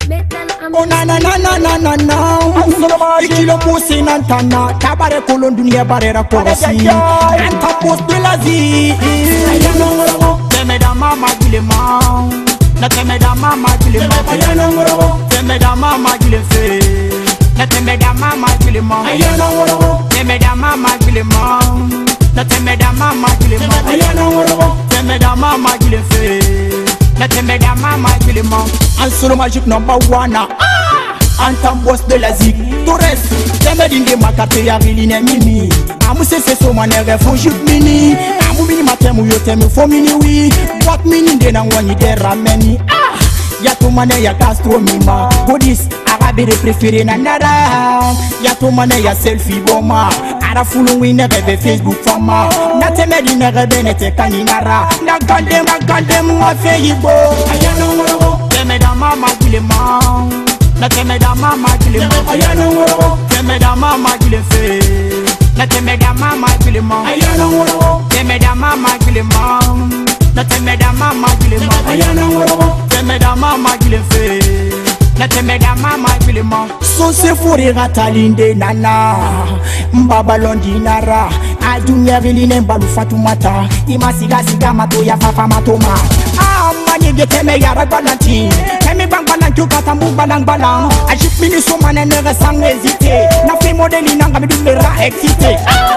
Oh na na na na na na na. Ikilo pusi nantana. Tabare kolon dunia barera korosi. Anta post de la vie. Teme da mama gilema. Na teme da mama gilema. Teme da mama gilefe. Na teme da mama gilema. Teme da mama gilema. Na teme da mama gilema. Teme da mama gilefe. Na teme da mama gilema. Un solo magique number one. Antam boss de la zig. Torres. Teme dinde makate ya viline mimi. Amu sese so manere fonjip mini. Amu mini matemu yo teme fo mini wi. What mini de na wani de rameni. Ya to mane ya gastromima. Godis arabe de préféré na nara. Ya to mane ya selfie boma. Ara fulu wine rebe Facebook fama. Na teme dine rebe nete kaninara. Na gande mwa feyibo. Ayano woro. Teme da mama gilema. Na teme da mama gilema. Ayano woro. Teme da mama gilefe. Na teme da mama gilema. Ayano woro. Teme da mama gilema. Na teme da mama gilema. Ayano woro. Teme da mama gilefe. Na teme da mama gilema. So se fori ratalinde nana. Mbaba londi nara. Adunya viline mbalu fatumata. Ima siga mato ya fafa matoma. Mani teme yara balanti. Teme bang balang tu kata mu balang. Ajip mini so manene sang hésiter. Na fi modeli nanga mi dumera excité.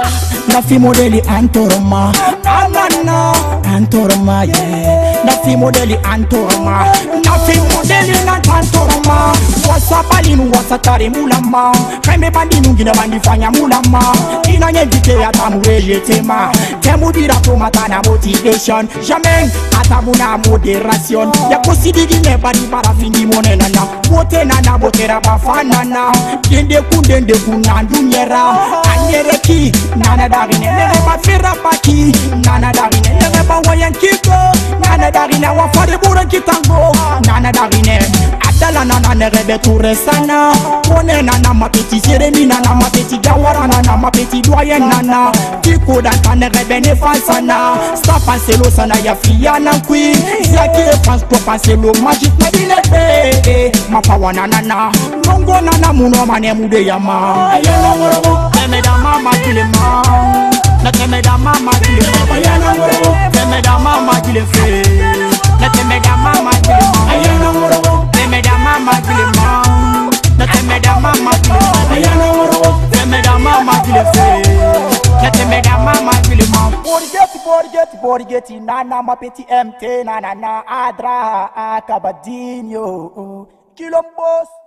Na fi modeli antoroma. Anana antoroma yeah. Na fi modeli antoroma. Na fi modeli antoroma. Wasa balinu wasa tare mulama. Keme bandinu gina bandi fanya mulama. Ina nyevite ya tamu rejetema. Temu dira tomata na motivation. Jamais atamuna moderation. Ya kosidi gine badi para findi monena na. Bote nana botera bafanana. Dende kunandu nyera. Anyereki nana darine nene bafira baki. Nana darine nene bawayan kiko. Nana darine wafare buran kitango. Nana darine adala nana nerebe turesana. Mone nana ma petit seremi nana ma petit gawara nana ma petit doyen nana. Kiko danta nerebe ne falsana. Sta panselo sana ya fiana kui. Zaki e transport panselo magic na dinete. Ma pawa nana. Mongo nana muno mane mude yama. Ayana woro. Teme da mama gilema. Na teme da mama gilema. Ayana woro. Teme da mama gilefe. Na teme da mama gilema. Ayana woro. Teme da mama gilema. Na teme da mama gilema. Ayana woro. Teme da mama gilefe. Na teme da mama gilema. Borgeti nana ma petit MT nana adra akabadinho. Kilombos.